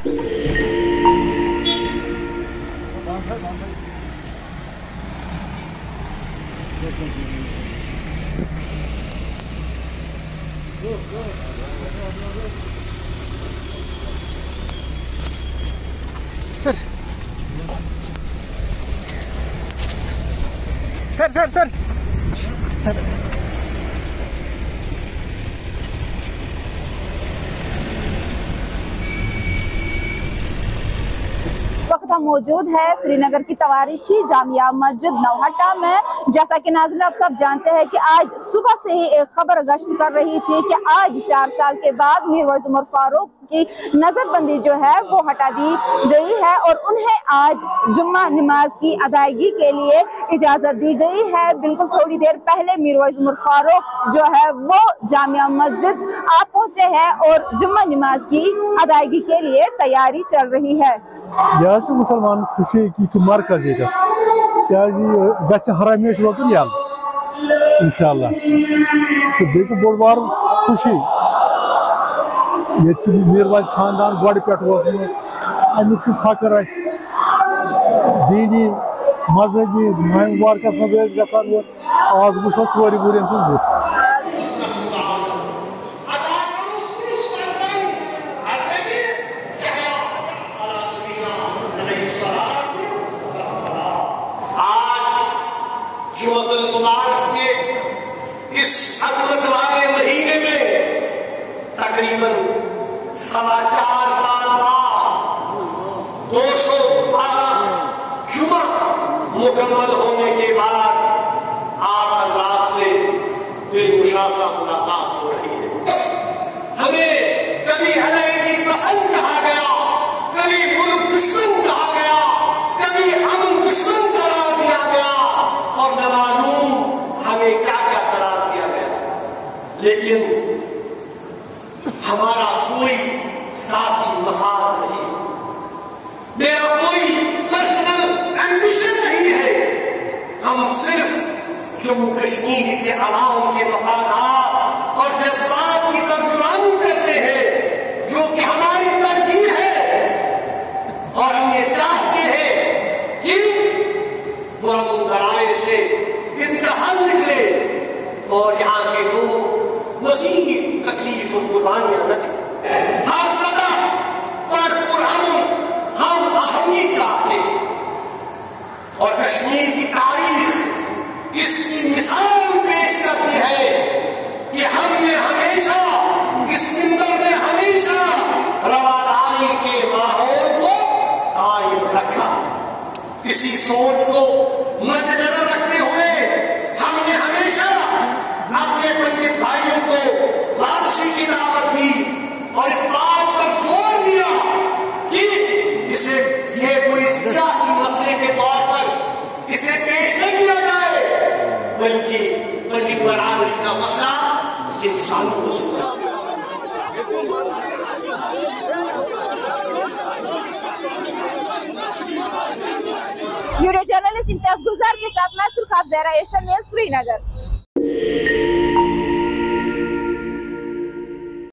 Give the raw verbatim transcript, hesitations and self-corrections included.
Sir sir sir sir sir इस वक्त हम मौजूद है श्रीनगर की तवारीखी जामिया मस्जिद नौहट्टा में। जैसा कि नाज़रीन आप सब जानते हैं कि आज सुबह से ही एक खबर गश्त कर रही थी कि आज चार साल के बाद मीर वैस उमर फारूक की नजरबंदी जो है वो हटा दी गई है और उन्हें आज जुम्मा नमाज की अदायगी के लिए इजाजत दी गई है। बिल्कुल थोड़ी देर पहले मीर वैस उमर फारूक जो है वो जामिया मस्जिद आ पहुंचे हैं और जुम्मा नमाज की अदायगी के लिए तैयारी चल रही है। यह मुसलमान खुशी की मरकज क्या हमेशा रोतन यल इंशाअल्लाह तो बे बोड़ बार खुशी ये मीर वैस खानदान गोड़ पे अमुक फख्र दीनी मजहबी मुबारकस मज गसान आज वो चोर वुर बुत इस अजमत वाले महीने में तकरीबन सवा चार साल बाद दो सौ बारह जुमा मुकम्मल होने के बाद आप हजरात से बेमुशाफा मुलाकात हो रही है। हमें कभी अनैति पसंद कहा गया, कभी मुल्क दुश्मन कहा गया, कभी अमन दुश्मन करार दिया गया और न मालूम हमें क्या क्या करार दिया गया, लेकिन हमारा कोई साथी मफाद नहीं, मेरा कोई पर्सनल एम्बिशन नहीं है। हम सिर्फ जम्मू कश्मीर के अवाम के मफादात और जज्बात की तर्जुमानी करते हैं जो कि हमारी तरजीह है और हम ये चाहते हैं कि बुलंद ज़राए से इंतहाल निकले और यहाँ के लोग मज़ीद तकलीफ और कुर्बानियां न दें। हर सतह पर पुरअमन हम आहंगी चाहते हैं और कश्मीर की तारीख इसकी मिसाल पेश करती है कि हमने हमेशा इस मिंबर में हमेशा रवादारी के माहौल को कायम रखा। इसी सोच को मद्देनजर रखते हुए हमने हमेशा अपने पंडित भाइयों को वापसी की दावत दी और इस बात पर जोर दिया कि इसे ये कोई सियासी मसले के तौर पर इसे पेश नहीं किया जाए, बल्कि पंडित बरादरी का मसला इंसानों को सुना। वीडियो जर्नलिस्ट इम्तियाज गुलजार के साथ मैं सुल्खाब ज़हरा, एशियन न्यूज़, श्रीनगर।